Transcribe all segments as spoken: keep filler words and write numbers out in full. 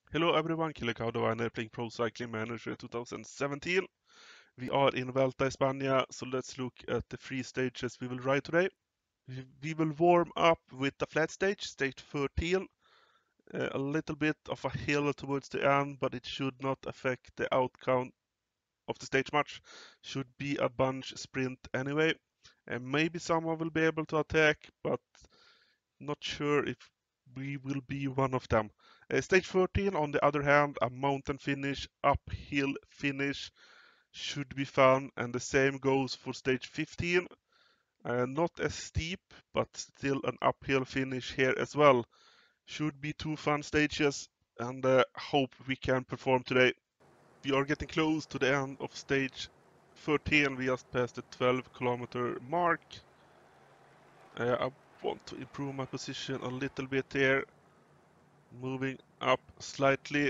Hello everyone, Killer Cowdiviner playing Pro Cycling Manager twenty seventeen. We are in Vuelta, Espana, so let's look at the three stages we will ride today. We will warm up with the flat stage, stage thirteen. Uh, a little bit of a hill towards the end, but it should not affect the outcome of the stage much. Should be a bunch sprint anyway. And maybe someone will be able to attack, but not sure if we will be one of them. Uh, stage thirteen, on the other hand, a mountain finish, uphill finish, should be fun, and the same goes for stage fifteen. Uh, not as steep, but still an uphill finish here as well. Should be two fun stages, and uh, hope we can perform today. We are getting close to the end of stage thirteen. We just passed the twelve kilometer mark. Uh, I want to improve my position a little bit here. Moving up slightly.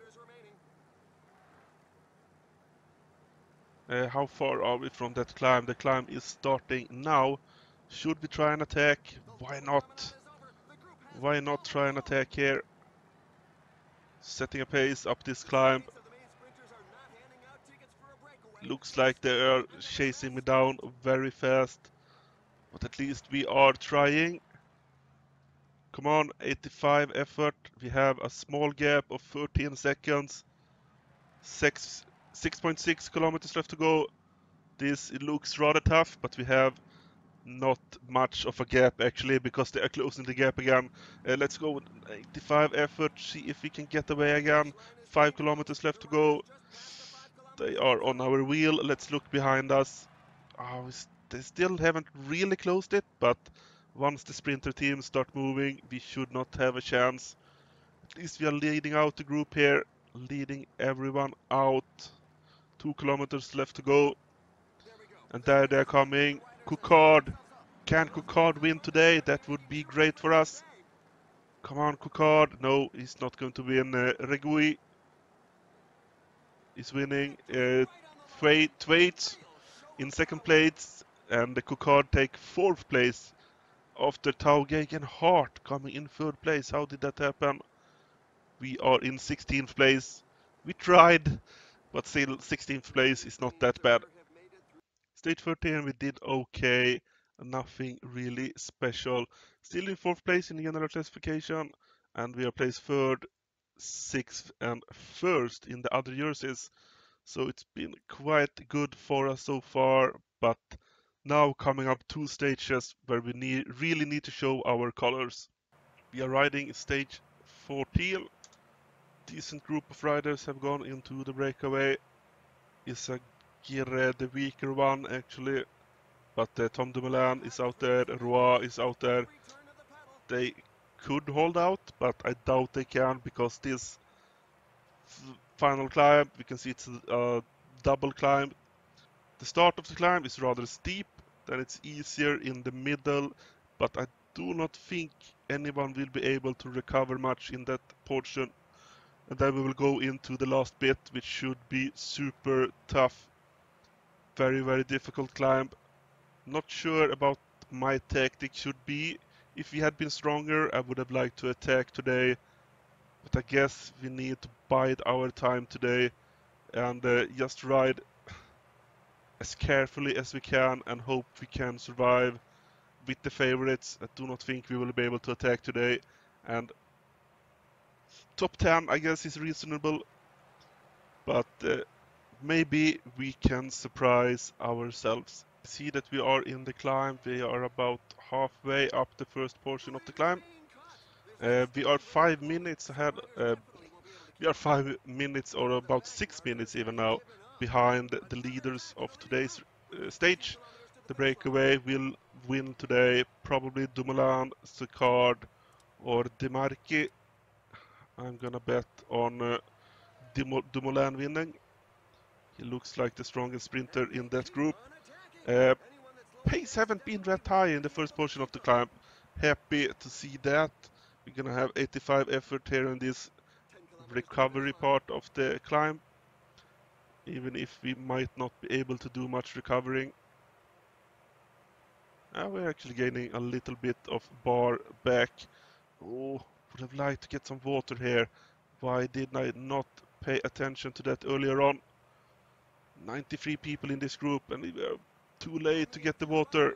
Uh, how far are we from that climb? The climb is starting now. Should we try and attack? Why not? Why not try and attack here? Setting a pace up this climb. Looks like they are chasing me down very fast. But at least we are trying. Come on, eighty-five effort. We have a small gap of thirteen seconds. six point six kilometers left to go. This it looks rather tough, but we have not much of a gap actually, because they are closing the gap again. Uh, let's go with eighty-five effort, see if we can get away again. Five kilometers left to go. They are on our wheel. Let's look behind us. Oh, they still haven't really closed it, but once the sprinter teams start moving, we should not have a chance. At least we are leading out the group here, leading everyone out. Two kilometers left to go. And there they're coming. Cookard. Can Cookard win today? That would be great for us. Come on, Cookard. No, he's not going to win. Uh, Regui is winning. Uh, Thwaite in second place. And the Cookard take fourth place after Taugegen Hart coming in third place. How did that happen? We are in sixteenth place. We tried, but still sixteenth place is not that bad. Stage thirteen, we did okay, nothing really special. Still in fourth place in the general classification, and we are placed third, sixth, and first in the other jerseys. So it's been quite good for us so far, but now coming up two stages where we need, really need to show our colors. We are riding stage fourteen. Decent group of riders have gone into the breakaway. It's a Gire, the weaker one actually. But uh, Tom Dumoulin is out there, Roy is out there. They could hold out, but I doubt they can, because this final climb, we can see it's a double climb. The start of the climb is rather steep, then it's easier in the middle, but I do not think anyone will be able to recover much in that portion. And then we will go into the last bit, which should be super tough. Very, very difficult climb. Not sure about my tactic should be. If we had been stronger, I would have liked to attack today. But I guess we need to bide our time today and uh, just ride as carefully as we can and hope we can survive with the favorites. I do not think we will be able to attack today. And top ten, I guess, is reasonable. But uh, maybe we can surprise ourselves. See that we are in the climb. We are about halfway up the first portion of the climb. Uh, we are five minutes ahead. Uh, we are five minutes, or about six minutes even now, behind the leaders of today's uh, stage. The breakaway will win today. Probably Dumoulin, Sicard, or Demarchi. I'm gonna bet on uh, Dumoulin winning. He looks like the strongest sprinter in that group. Uh, pace haven't been that high in the first portion of the climb. Happy to see that. We're gonna have eighty-five effort here in this recovery part of the climb, even if we might not be able to do much recovering. Uh, we're actually gaining a little bit of bar back. Oh, would have liked to get some water here. Why did I not pay attention to that earlier on? ninety-three people in this group and we were too late to get the water.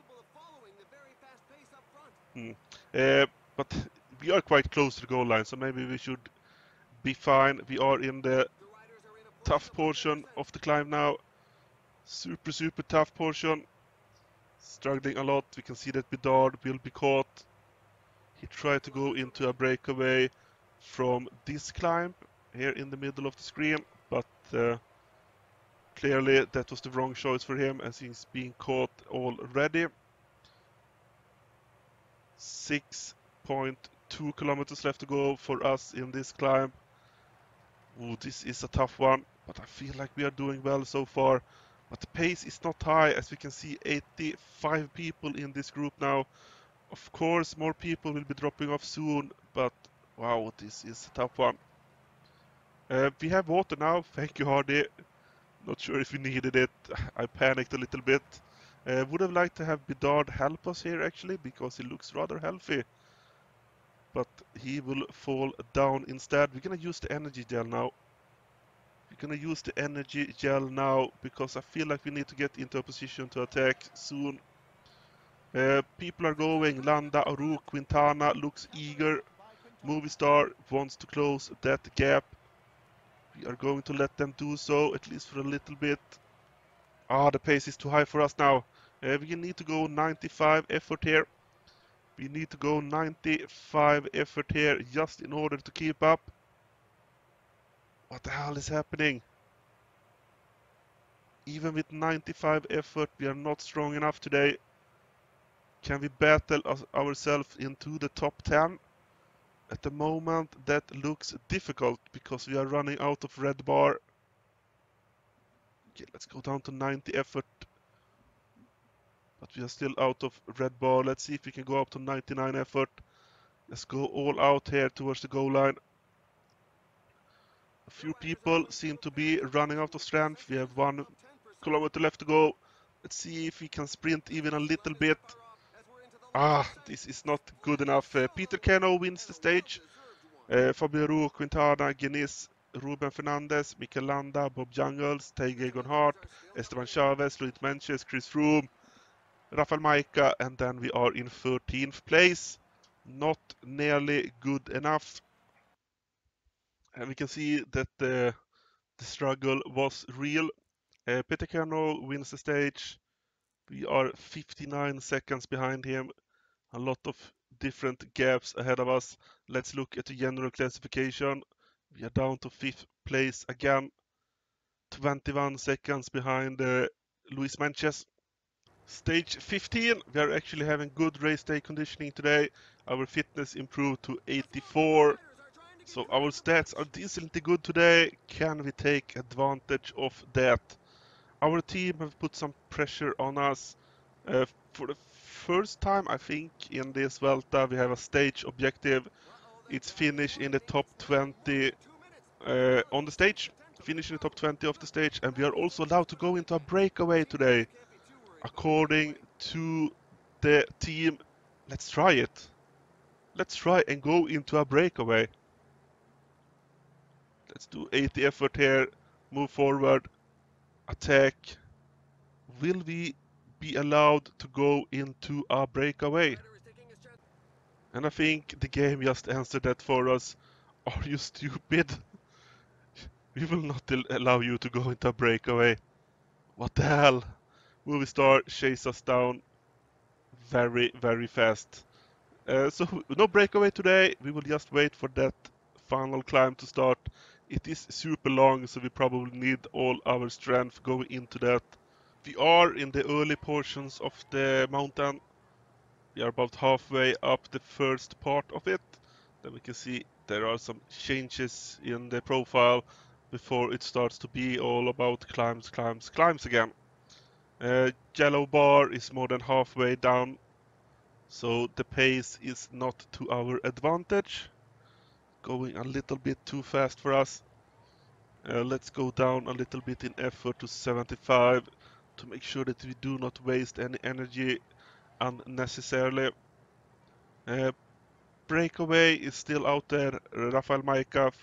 Hmm. Uh, but we are quite close to the goal line, so maybe we should be fine. We are in the tough portion of the climb now. Super, super tough portion. Struggling a lot. We can see that Bedard will be caught. He tried to go into a breakaway from this climb here in the middle of the screen, but uh, clearly that was the wrong choice for him as he's being caught already. six point two kilometers left to go for us in this climb. Ooh, this is a tough one, but I feel like we are doing well so far. But the pace is not high, as we can see eighty-five people in this group now. Of course, more people will be dropping off soon, but wow, this is a tough one. Uh, we have water now, thank you Hardy. Not sure if we needed it, I panicked a little bit. Uh, would have liked to have Bedard help us here actually, because he looks rather healthy. But he will fall down instead. We're gonna use the energy gel now. We're gonna use the energy gel now because I feel like we need to get into a position to attack soon. Uh, people are going. Landa, Aru, Quintana looks eager. Movie star wants to close that gap. We are going to let them do so, at least for a little bit. Ah, the pace is too high for us now. Uh, we need to go ninety-five effort here. We need to go ninety-five effort here just in order to keep up. What the hell is happening? Even with ninety-five effort, we are not strong enough today. Can we battle us ourselves into the top ten? At the moment, that looks difficult because we are running out of red bar. Okay, let's go down to ninety effort. But we are still out of red bar. Let's see if we can go up to ninety-nine effort. Let's go all out here towards the goal line. A few people seem to be running out of strength. We have one kilometer left to go. Let's see if we can sprint even a little bit. Ah, this is not good enough. Uh, Peter Cano wins the stage. Uh, Fabio Ru, Quintana, Guinness, Ruben Fernandez, Mikel Landa, Bob Jungels, Tage Egon Hart, Esteban Chavez, Luis Menches, Chris Froome, Rafael Maika, and then we are in thirteenth place. Not nearly good enough. And we can see that the, the struggle was real. Uh, Peter Cano wins the stage. We are fifty-nine seconds behind him. A lot of different gaps ahead of us. Let's look at the general classification. We are down to fifth place again. twenty-one seconds behind uh, Luis Menches. Stage fifteen. We are actually having good race day conditioning today. Our fitness improved to eighty-four. So our stats are decently good today. Can we take advantage of that? Our team have put some pressure on us. Uh, for the first time, I think, in this Vuelta, we have a stage objective. It's finish in the top twenty uh, on the stage. Finish in the top twenty of the stage. And we are also allowed to go into a breakaway today. According to the team, let's try it. Let's try and go into a breakaway. Let's do eighty effort here. Move forward. Attack. Will we be allowed to go into a breakaway? And I think the game just answered that for us. Are you stupid? We will not allow you to go into a breakaway. What the hell? Movie star chase us down very, very fast. Uh, so no breakaway today. We will just wait for that final climb to start. It is super long, so we probably need all our strength going into that. We are in the early portions of the mountain. We are about halfway up the first part of it. Then we can see there are some changes in the profile before it starts to be all about climbs, climbs, climbs again. Uh, yellow bar is more than halfway down, so the pace is not to our advantage. Going a little bit too fast for us. Uh, let's go down a little bit in effort to seventy-five to make sure that we do not waste any energy unnecessarily. Uh, Breakaway is still out there. Rafael Maika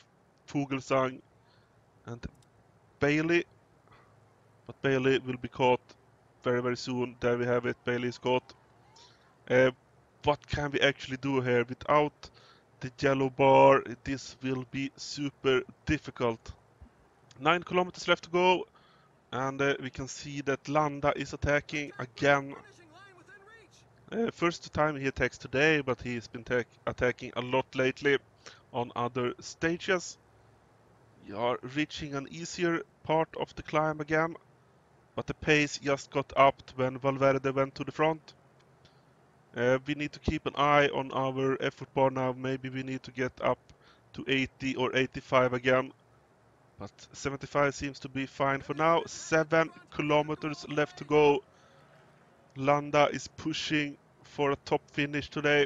Fuglsang, and Bailey. But Bailey will be caught very, very soon. There we have it. Bailey is caught. Uh, what can we actually do here? Without the yellow bar, this will be super difficult. Nine kilometers left to go. And uh, we can see that Landa is attacking again. Uh, first time he attacks today, but he's been attacking a lot lately on other stages. We are reaching an easier part of the climb again, but the pace just got upped when Valverde went to the front. Uh, we need to keep an eye on our effort bar now. Maybe we need to get up to eighty or eighty-five again. But seventy-five seems to be fine for now. Seven kilometers left to go. Landa is pushing for a top finish today.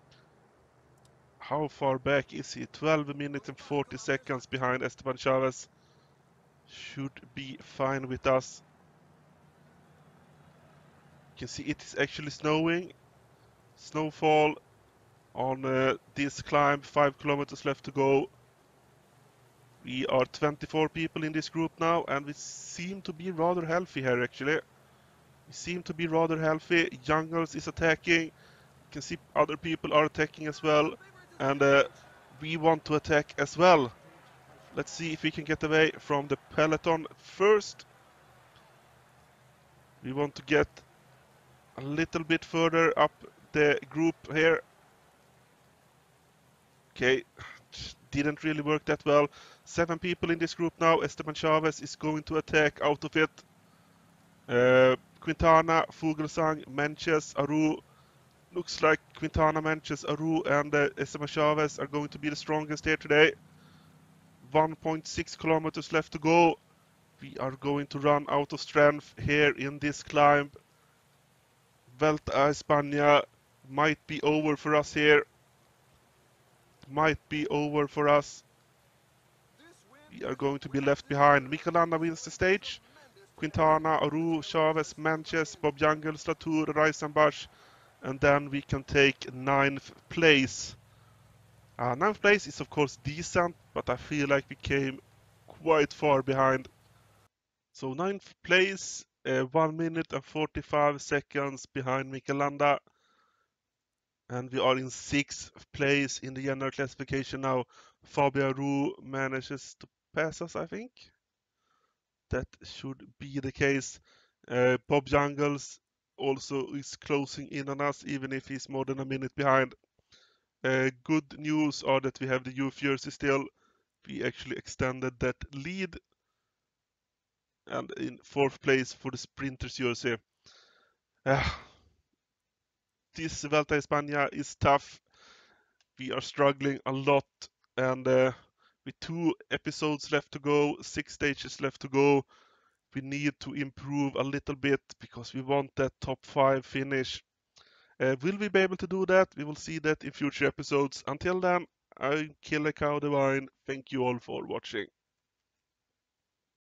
How far back is he? twelve minutes and forty seconds behind Esteban Chavez. Should be fine with us. You can see it is actually snowing. Snowfall on uh, this climb. Five kilometers left to go. We are twenty-four people in this group now, and we seem to be rather healthy here actually. We seem to be rather healthy. Jungles is attacking. You can see other people are attacking as well. And uh, we want to attack as well. Let's see if we can get away from the peloton first. We want to get a little bit further up the group here. Okay, didn't really work that well. Seven people in this group now. Esteban Chavez is going to attack out of it. Uh, Quintana, Fuglsang, Menches, Aru. Looks like Quintana, Menches, Aru and uh, Esteban Chavez are going to be the strongest here today. one point six kilometers left to go. We are going to run out of strength here in this climb. Vuelta Espana might be over for us here. Might be over for us. We are going to be left behind. Michelanda wins the stage. Quintana, Aru, Chavez, Menches, Bob Jungels, Latour, Reisenbach. And then we can take ninth place. Uh, ninth place is of course decent, but I feel like we came quite far behind. So ninth place, uh, one minute and forty-five seconds behind Michelanda. And we are in sixth place in the general classification now. Fabio Aru manages to pass us, I think. That should be the case. Uh, Bob Jungels also is closing in on us, even if he's more than a minute behind. Uh, good news are that we have the youth jersey still. We actually extended that lead. And in fourth place for the sprinters jersey. Uh, this Vuelta España is tough. We are struggling a lot, and uh, with two episodes left to go, six stages left to go, we need to improve a little bit because we want that top five finish. Uh, will we be able to do that? We will see that in future episodes. Until then, I'm Killer Cow Divine. Thank you all for watching.